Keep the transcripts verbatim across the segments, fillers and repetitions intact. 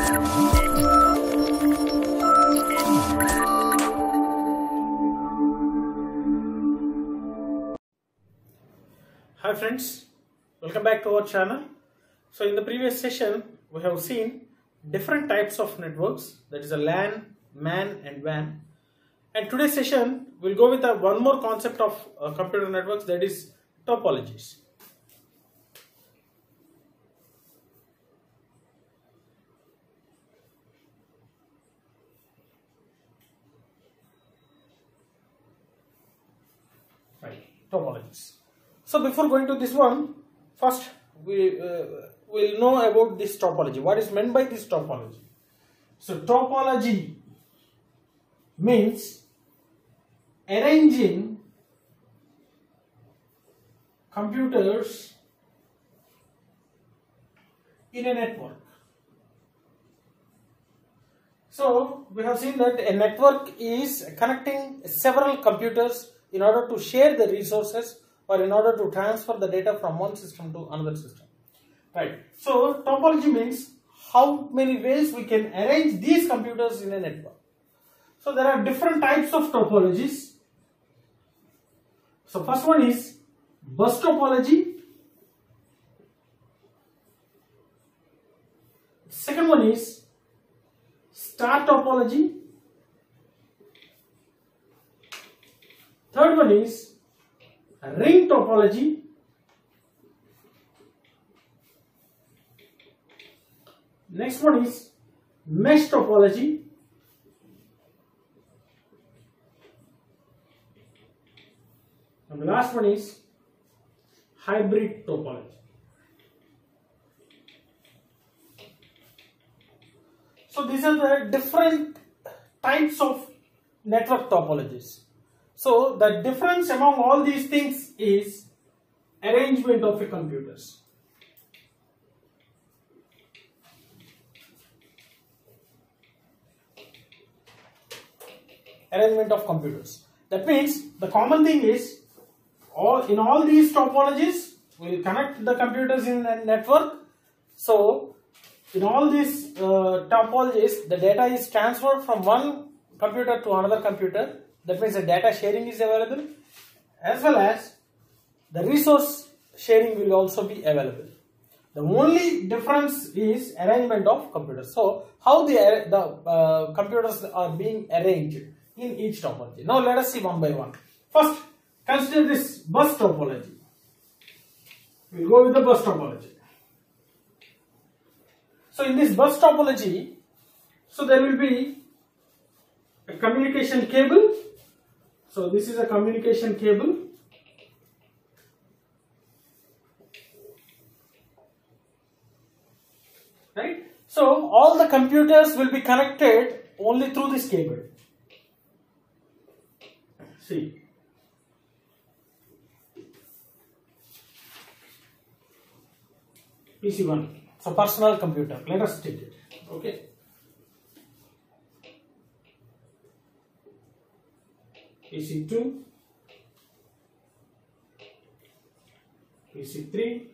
Hi friends, welcome back to our channel. So in the previous session we have seen different types of networks, that is a LAN, MAN and W A N. And today's session we'll go with a one more concept of uh, computer networks, that is topologies. Right, topologies. So before going to this one, first we uh, will know about this topology. What is meant by this topology? So topology means arranging computers in a network. So we have seen that a network is connecting several computers in order to share the resources or in order to transfer the data from one system to another system. Right. So topology means how many ways we can arrange these computers in a network. So there are different types of topologies. So first one is bus topology. Second one is star topology. Third one is ring topology. Next one is mesh topology. And the last one is hybrid topology. So these are the different types of network topologies. So the difference among all these things is arrangement of the computers. Arrangement of computers. That means the common thing is all in all these topologies we will connect the computers in a network. So in all these uh, topologies the data is transferred from one computer to another computer. That means the data sharing is available, as well as the resource sharing will also be available. The only difference is arrangement of computers. So how the, the uh, computers are being arranged in each topology. Now let us see one by one. First, consider this bus topology. We will go with the bus topology. So in this bus topology, so there will be a communication cable. So this is a communication cable. Right? So all the computers will be connected only through this cable. See. P C one. So personal computer. Let us take it. Okay. P C two, P C three,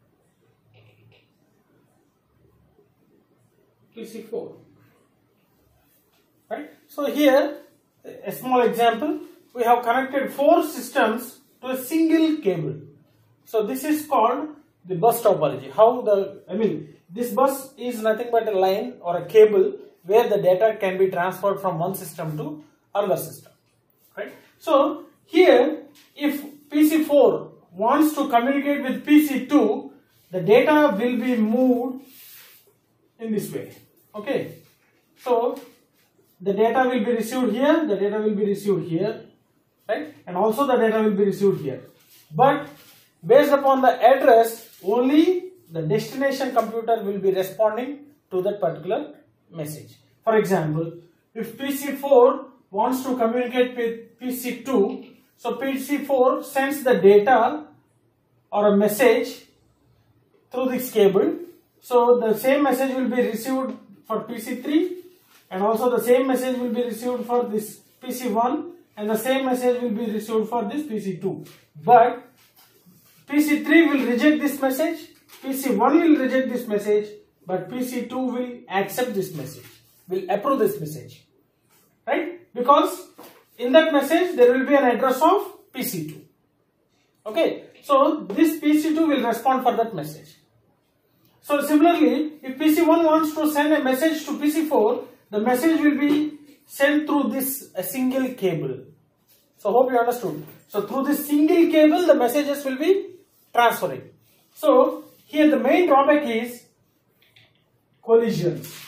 P C four. Right? So here a small example, we have connected four systems to a single cable. So this is called the bus topology. How the, I mean, this bus is nothing but a line or a cable where the data can be transferred from one system to another system. Right? So here if P C four wants to communicate with P C two, the data will be moved in this way. Okay. So the data will be received here, the data will be received here, right? And also the data will be received here. But based upon the address, only the destination computer will be responding to that particular message. For example, if P C four wants to communicate with P C two, so P C four sends the data or a message through this cable. So the same message will be received for P C three, and also the same message will be received for this P C one, and the same message will be received for this P C two. But P C three will reject this message, P C one will reject this message, but P C two will accept this message, will approve this message, right? Because in that message there will be an address of P C two. Okay, so this P C two will respond for that message. So similarly, if P C one wants to send a message to P C four, the message will be sent through this a single cable. So hope you understood. So through this single cable, the messages will be transferring. So here the main drawback is collisions.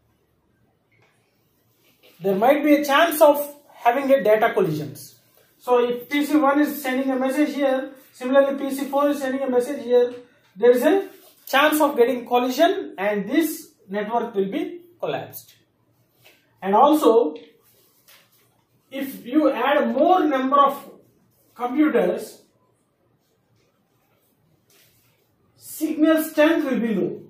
There might be a chance of having a data collisions. So if P C one is sending a message here, similarly P C four is sending a message here, there is a chance of getting collision and this network will be collapsed. And also, if you add more number of computers, signal strength will be low.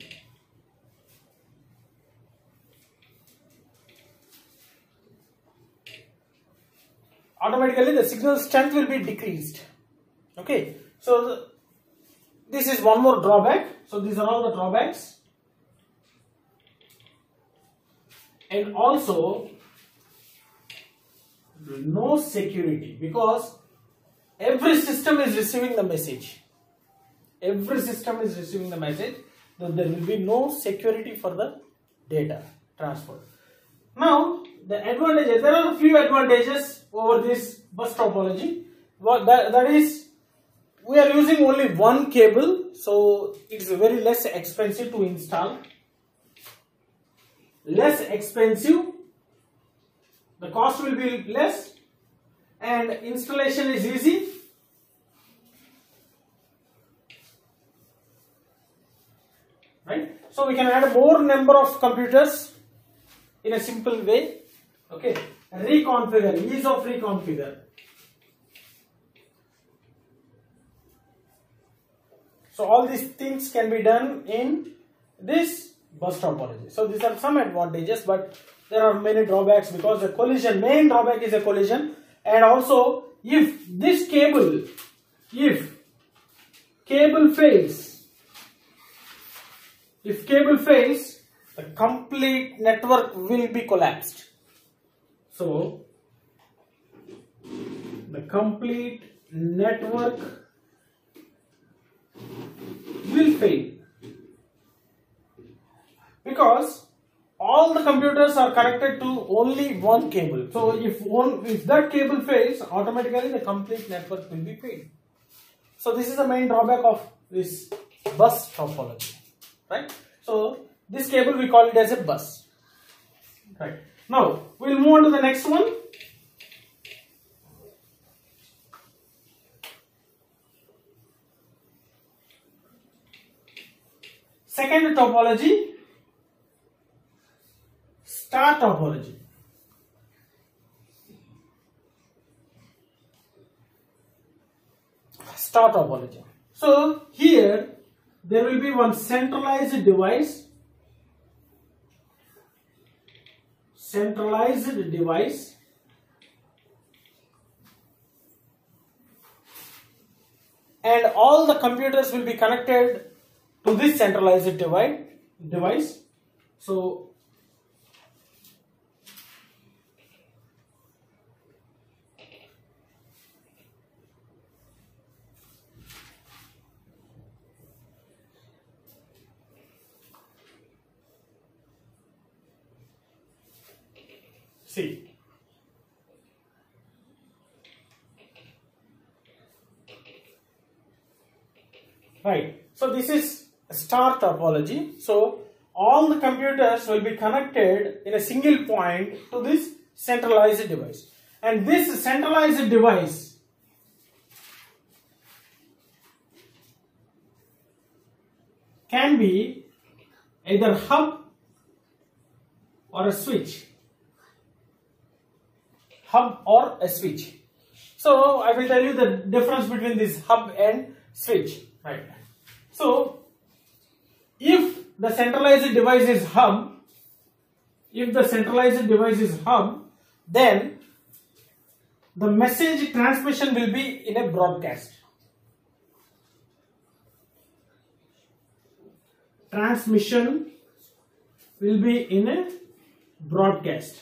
Automatically the signal strength will be decreased. Okay, so the, this is one more drawback. So these are all the drawbacks. And also no security, because every system is receiving the message. Every system is receiving the message. Then there will be no security for the data transfer. Now the advantages, there are a few advantages over this bus topology. What that, that is, we are using only one cable, so it is very less expensive to install. Less expensive, the cost will be less, and installation is easy. Right? So we can add more number of computers in a simple way. Okay, reconfigure, ease of reconfigure. So all these things can be done in this bus topology. So these are some advantages, but there are many drawbacks, because the collision, main drawback is a collision. And also, if this cable, if cable fails, if cable fails, the complete network will be collapsed. So the complete network will fail, because all the computers are connected to only one cable. So if one, if that cable fails, automatically the complete network will be failed. So this is the main drawback of this bus topology, right? So this cable we call it as a bus, right? Now we'll move on to the next one. Second topology, star topology. Star topology. So here there will be one centralized device, centralized device, and all the computers will be connected to this centralized device. device. So see, right. So this is star topology. So all the computers will be connected in a single point to this centralized device, and this centralized device can be either hub or a switch. Hub or a switch. So I will tell you the difference between this hub and switch, right? So if the centralized device is hub, if the centralized device is hub, then the message transmission will be in a broadcast. Transmission will be in a broadcast.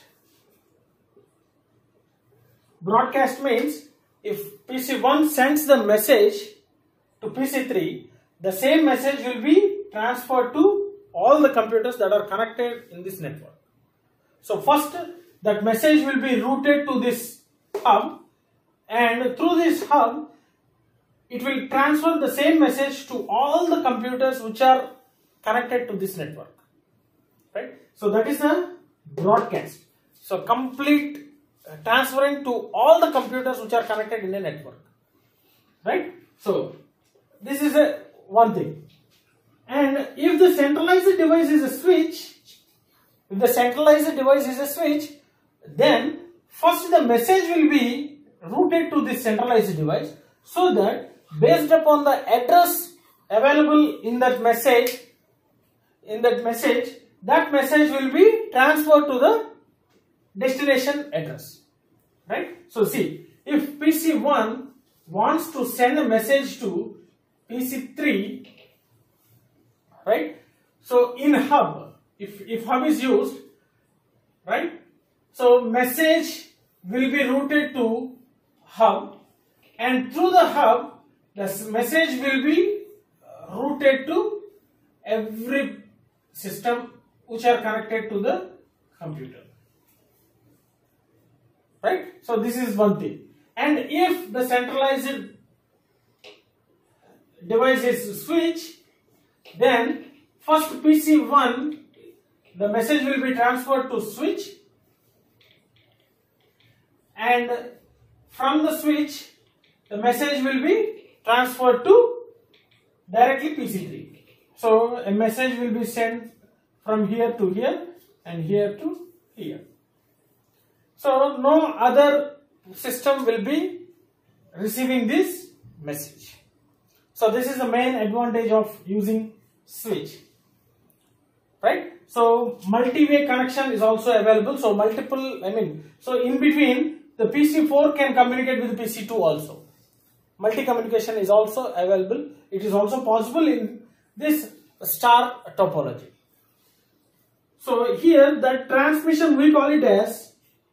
Broadcast means if P C one sends the message to P C three, the same message will be transferred to all the computers that are connected in this network. So first that message will be routed to this hub, and through this hub it will transfer the same message to all the computers which are connected to this network. Right? So that is a broadcast. So complete transferring to all the computers which are connected in a network. Right? So this is a one thing. And if the centralized device is a switch, if the centralized device is a switch, then first the message will be routed to this centralized device, so that based upon the address available in that message, in that message, that message will be transferred to the destination address. Right? So see, if P C one wants to send a message to P C three, right? So in hub, if, if hub is used, right? So message will be routed to hub, and through the hub, the message will be routed to every system which are connected to the computer. Right? So this is one thing. And if the centralized device is switch, then first P C one, the message will be transferred to switch, and from the switch the message will be transferred to directly P C three. So a message will be sent from here to here and here to here. So no other system will be receiving this message. So this is the main advantage of using switch. Right? So multi-way connection is also available. So multiple, I mean, so in between the P C four can communicate with P C two also. Multi-communication is also available. It is also possible in this star topology. So here the transmission we call it as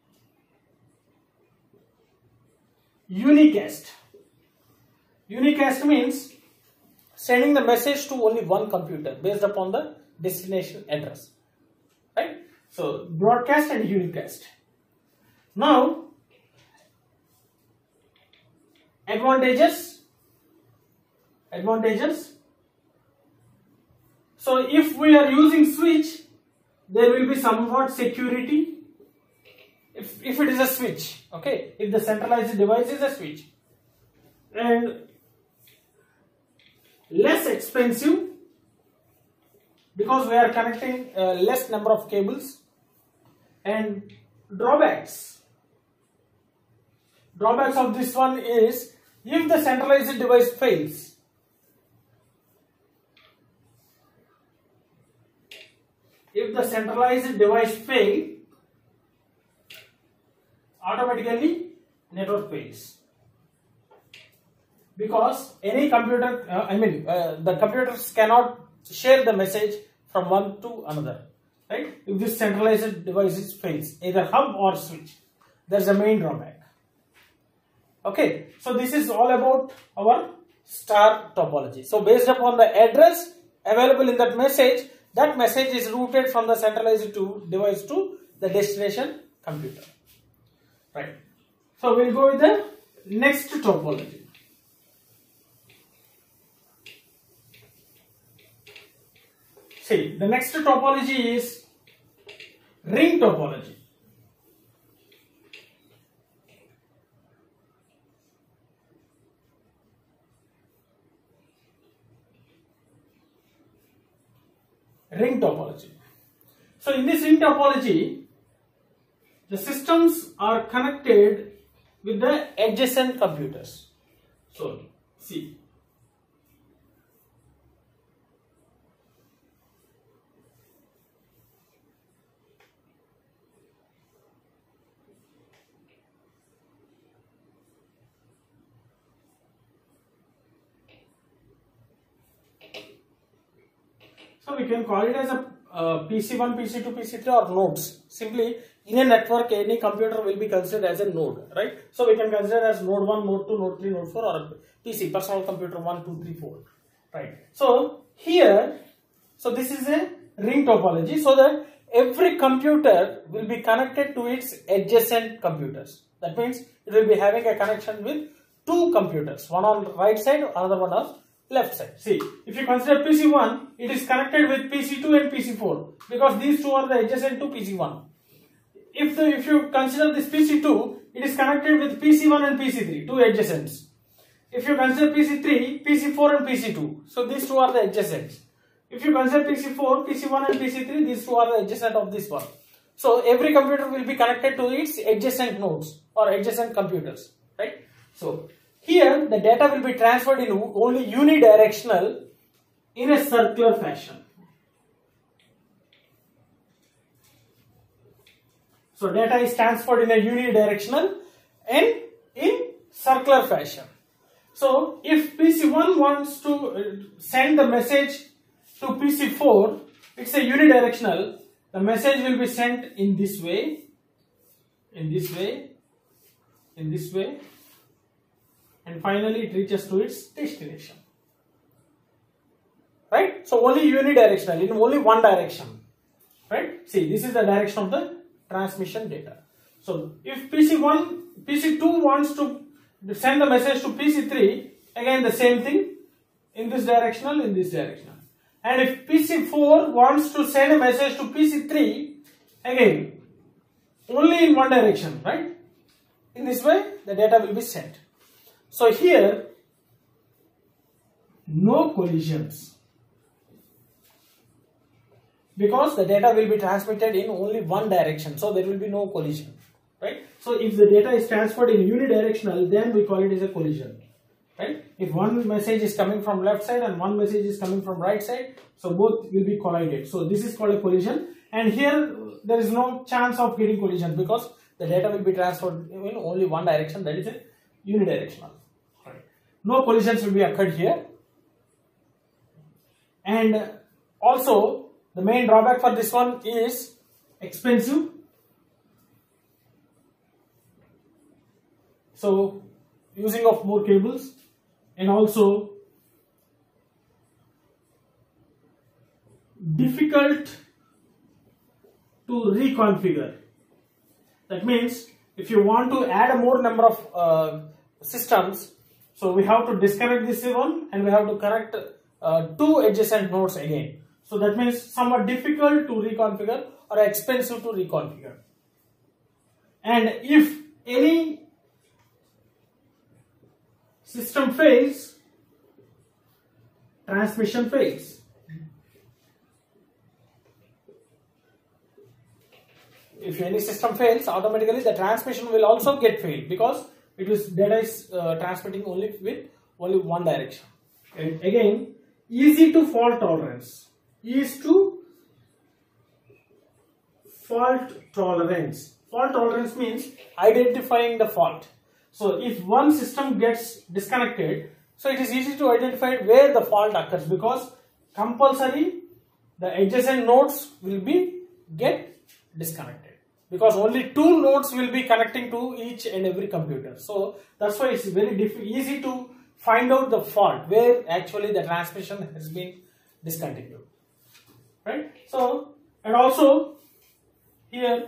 unicast. Unicast means sending the message to only one computer based upon the destination address. Right? So broadcast and unicast. Now advantages. Advantages. So if we are using switch, there will be somewhat security. If, if it is a switch, okay, if the centralized device is a switch, and less expensive because we are connecting uh, less number of cables. And drawbacks. Drawbacks of this one is if the centralized device fails, if the centralized device fails, automatically network fails, because any computer, uh, I mean uh, the computers cannot share the message from one to another, right? If this centralized device fails, either hub or switch, there is a main drawback. Okay, so this is all about our star topology. So based upon the address available in that message, that message is routed from the centralized to device to the destination computer. Right. So we'll go with the next topology. See, the next topology is ring topology. Ring topology. So in this ring topology, the systems are connected with the adjacent computers. So see, so we can call it as a uh, P C one, P C two, P C three are nodes. Simply in a network, any computer will be considered as a node, right? So we can consider as node one, node two, node three, node four, or P C, personal computer one, two, three, four, right? So here, so this is a ring topology, so that every computer will be connected to its adjacent computers. That means it will be having a connection with two computers, one on the right side, another one on left side. See, if you consider P C one, it is connected with P C two and P C four because these two are the adjacent to P C one. If the, if you consider this P C two, it is connected with P C one and P C three, two adjacents. If you consider P C three, P C four and P C two, so these two are the adjacents. If you consider P C four, P C one and P C three, these two are the adjacent of this one. So every computer will be connected to its adjacent nodes or adjacent computers, right? So here the data will be transferred in only unidirectional in a circular fashion. So data is transferred in a unidirectional and in circular fashion. So if P C one wants to send the message to P C four, it's a unidirectional. The message will be sent in this way, in this way, in this way, and finally it reaches to its destination. Right? So only unidirectional, in only one direction. Right? See, this is the direction of the transmission data. So if P C one, P C two wants to send the message to P C three, again the same thing, in this directional, in this directional. And if P C four wants to send a message to P C three, again only in one direction, right? In this way the data will be sent. So here no collisions, because the data will be transmitted in only one direction, so there will be no collision, right? So if the data is transferred in unidirectional, then we call it as a collision, right? If one message is coming from left side and one message is coming from right side, so both will be collided. So this is called a collision, and here there is no chance of getting collision because the data will be transferred in only one direction, that is a unidirectional. Right. No collisions will be occurred here. And also the main drawback for this one is expensive. So using of more cables, and also difficult to reconfigure. That means if you want to add a more number of uh, systems, so we have to disconnect this one and we have to connect uh, two adjacent nodes again. So that means somewhat difficult to reconfigure or expensive to reconfigure. And if any system fails, transmission fails. If any system fails, automatically the transmission will also get failed because it is data is uh, transmitting only with only one direction. And again, easy to fault tolerance. E is to fault tolerance. Fault tolerance means identifying the fault. So if one system gets disconnected, so it is easy to identify where the fault occurs because compulsory the adjacent nodes will be get disconnected because only two nodes will be connecting to each and every computer. So that's why it's very easy to find out the fault where actually the transmission has been discontinued, right? So, and also here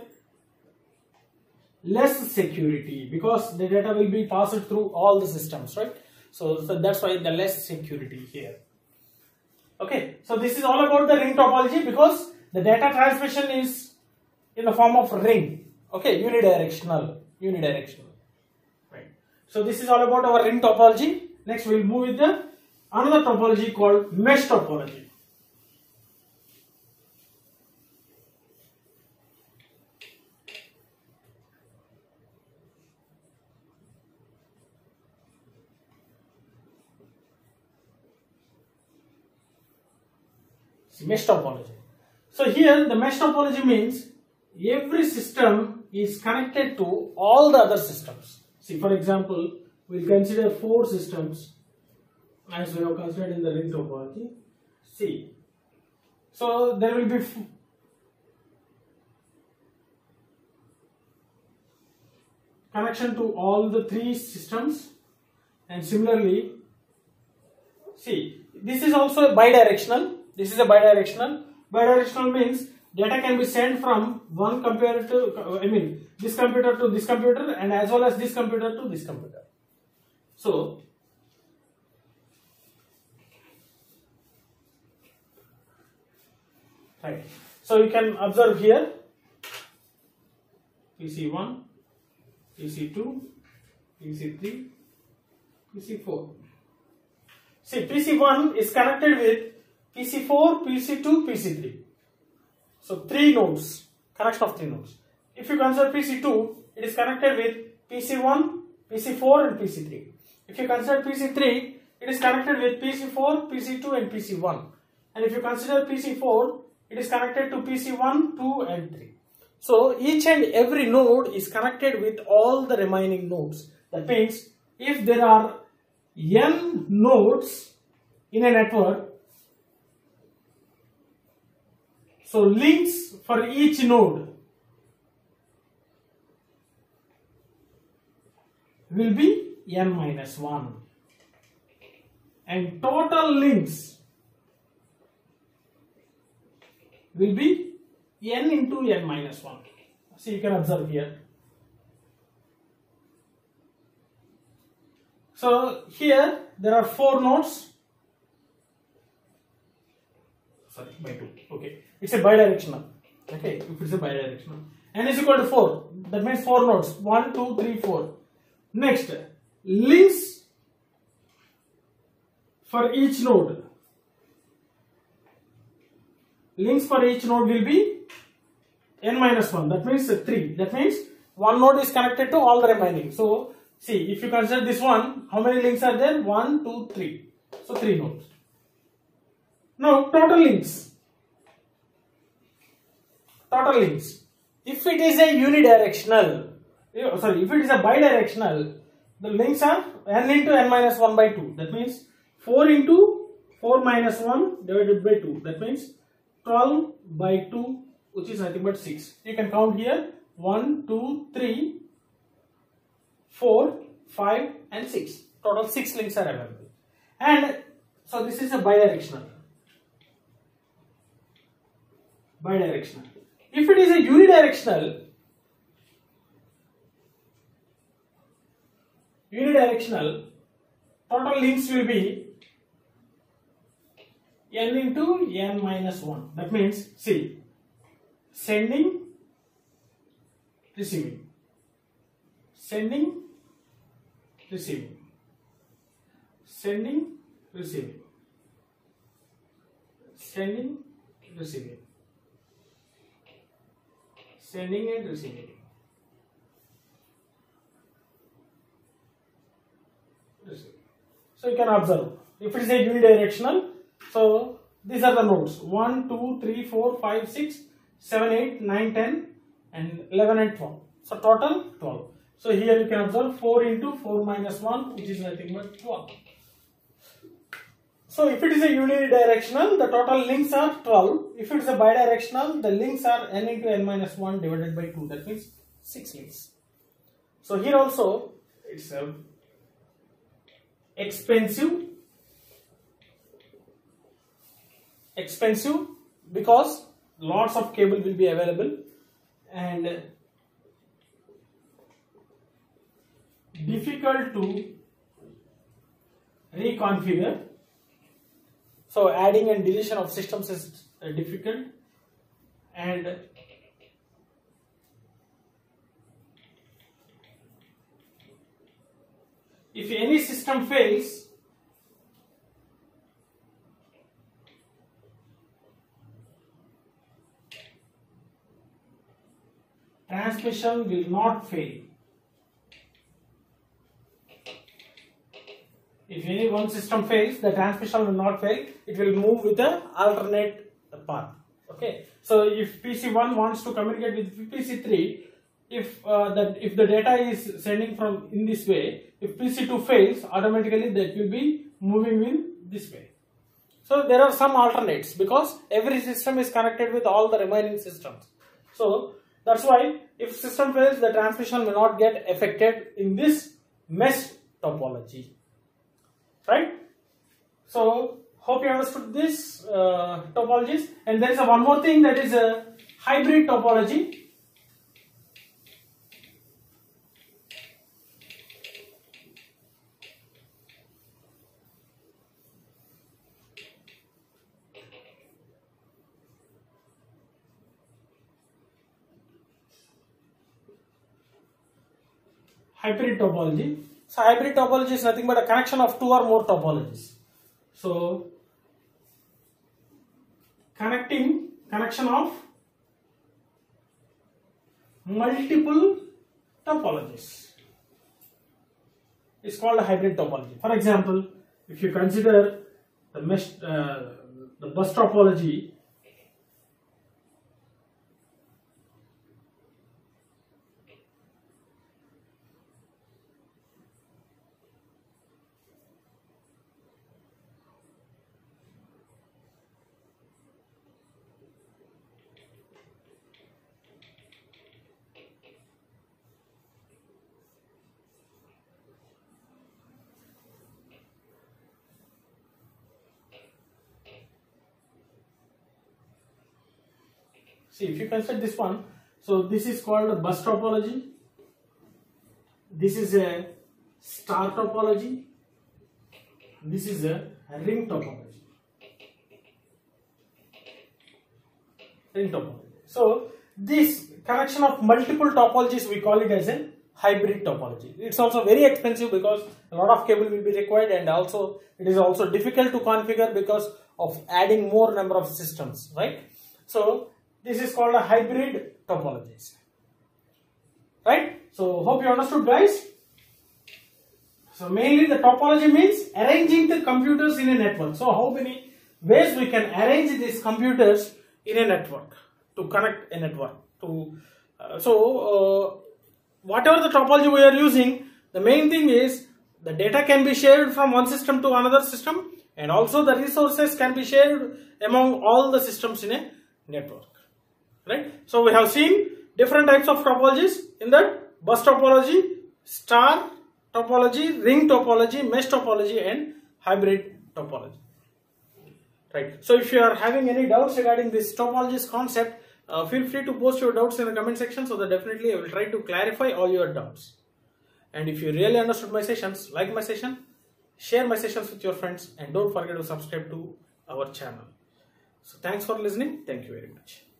less security because the data will be passed through all the systems, right? So, so that's why the less security here. Okay, so this is all about the ring topology because the data transmission is in the form of ring. Okay, unidirectional, unidirectional, right? So this is all about our ring topology. Next we will move with the another topology called mesh topology. Mesh topology. So here the mesh topology means every system is connected to all the other systems. See, for example, we'll consider four systems as we have considered in the ring topology. See, so there will be connection to all the three systems. And similarly, see, this is also a bidirectional. This is a bidirectional. Bidirectional means data can be sent from one computer to, I mean, this computer to this computer, and as well as this computer to this computer. So, right. So you can observe here P C one, P C two, P C three, P C four. See, P C one is connected with P C four, P C two, P C three. So three nodes, connection of three nodes. If you consider P C two, it is connected with P C one, P C four and P C three. If you consider P C three, it is connected with P C four, P C two and P C one. And if you consider P C four, it is connected to P C one, two and three. So each and every node is connected with all the remaining nodes. That means if there are n nodes in a network, so links for each node will be n minus one, and total links will be n into n minus one. So you can observe here. So here there are four nodes. Sorry, by two. Okay, it's a bidirectional. Okay, if it's a bidirectional, n is equal to four. That means four nodes. One, two, three, four. Next, links for each node. Links for each node will be n minus one. That means three. That means one node is connected to all the remaining. So see, if you consider this one, how many links are there? One, two, three. So three nodes. Now total links. Total links. If it is a unidirectional, sorry, if it is a bidirectional, the links are n into n minus one by two. That means four into four minus one divided by two. That means twelve by two, which is nothing but six. You can count here one, two, three, four, five and six. Total six links are available. And so this is a bidirectional. Bidirectional. If it is a unidirectional, unidirectional, total links will be n into n minus one. That means, see, sending, receiving, sending, receiving, sending, receiving, sending, receiving, sending and receiving. So you can observe, if it is a unidirectional, so these are the nodes one, two, three, four, five, six, seven, eight, nine, ten and eleven and twelve. So total twelve. So here you can observe four into four minus one, which is nothing but twelve. So if it is a unidirectional, the total links are twelve. If it is a bidirectional, the links are n into n minus one divided by two. That means six links. So here also it's a expensive. Expensive because lots of cable will be available, and difficult to reconfigure. So adding and deletion of systems is uh, difficult, and if any system fails, transmission will not fail. If any one system fails, the transmission will not fail. It will move with the alternate path. Okay. So if P C one wants to communicate with P C three, if uh, that if the data is sending from in this way, if P C two fails, automatically that will be moving in this way. So there are some alternates because every system is connected with all the remaining systems. So That's why if system fails, the transmission will not get affected in this mesh topology, right? So hope you understood this uh, topologies. And there is a one more thing, that is a hybrid topology. Hybrid topology. So hybrid topology is nothing but a connection of two or more topologies. So connecting connection of multiple topologies is called a hybrid topology. For example, if you consider the mesh, uh, the bus topology, see, if you consider this one, so this is called a bus topology, this is a star topology, this is a ring topology. Ring topology. So this connection of multiple topologies, we call it as a hybrid topology. It's also very expensive because a lot of cable will be required, and also it is also difficult to configure because of adding more number of systems, right? So this is called a hybrid topologies, right? So hope you understood, guys. So mainly the topology means arranging the computers in a network. So how many ways we can arrange these computers in a network to connect a network to uh, so uh, whatever the topology we are using, the main thing is the data can be shared from one system to another system, and also the resources can be shared among all the systems in a network, right? So we have seen different types of topologies in that: bus topology, star topology, ring topology, mesh topology, and hybrid topology, right? So if you are having any doubts regarding this topologies concept, uh, feel free to post your doubts in the comment section, so that definitely I will try to clarify all your doubts. And if you really understood my sessions, like my session, share my sessions with your friends, and don't forget to subscribe to our channel. So thanks for listening. Thank you very much.